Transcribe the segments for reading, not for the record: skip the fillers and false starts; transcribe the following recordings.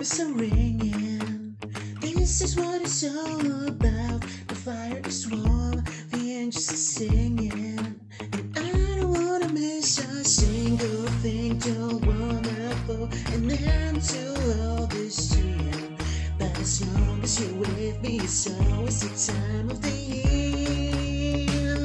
bells are ringing. This is what it's all about. The fire is warm, the angels are singing, and I don't wanna miss a single thing. Don't wanna put an end to all this dream. But as long as you're with me, it's always the time of the year.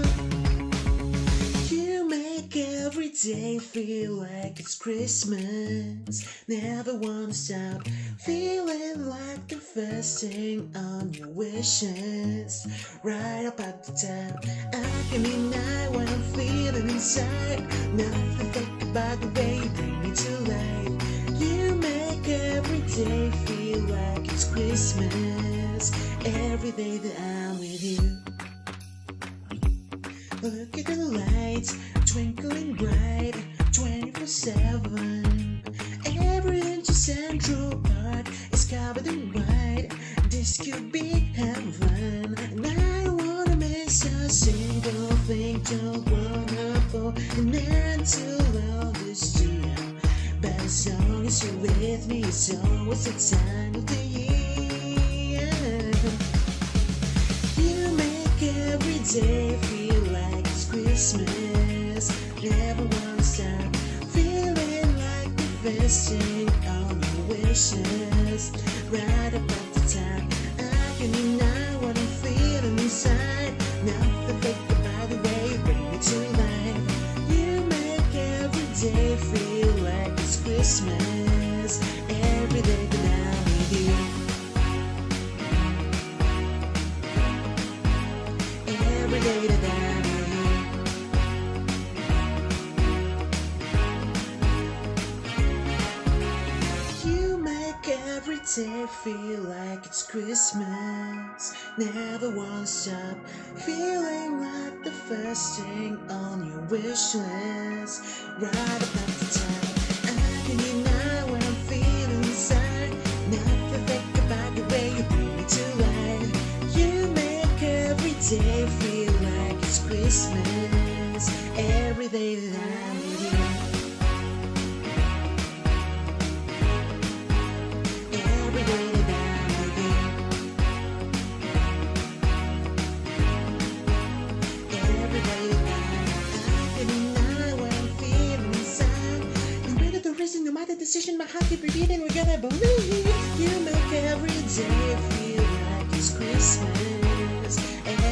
You make every day feel like it's Christmas. Never wanna stop feeling like the first thing on your wishes. Right up at the top, I can deny what I'm feeling inside. Nothing fake about the way you bring me to life. You make every day feel like it's Christmas. Every day that I'm with you. Look at the lights twinkling bright 24/7. Every inch of Central Park is covered in white. This could be heaven, and I don't wanna miss a single thing. Don't wanna put an end to all this dream. But as long as you're with me, it's always the time of the year. You make every day feel like it's Christmas. Never wanna stop feeling like the best thing on your wishes. Right up at the top, I can deny what I'm feeling inside. Nothing fake about the way you bring me to life. You make every day feel like it's Christmas. Every day that I'm with you. Every day that I'm with you. You make every day feel like it's Christmas. Never wanna stop feeling like the first thing on your wish list. Right up at the top, I can deny what I'm feeling inside. Nothing fake about the way you bring me to life. You make every day feel like it's Christmas. Every day that I'm with you. Every day that I'm with you. Every day that I can deny what I'm feeling inside. No matter the reason, no matter the decision, my heart keep repeating, we gotta believe. You make every day feel like it's Christmas.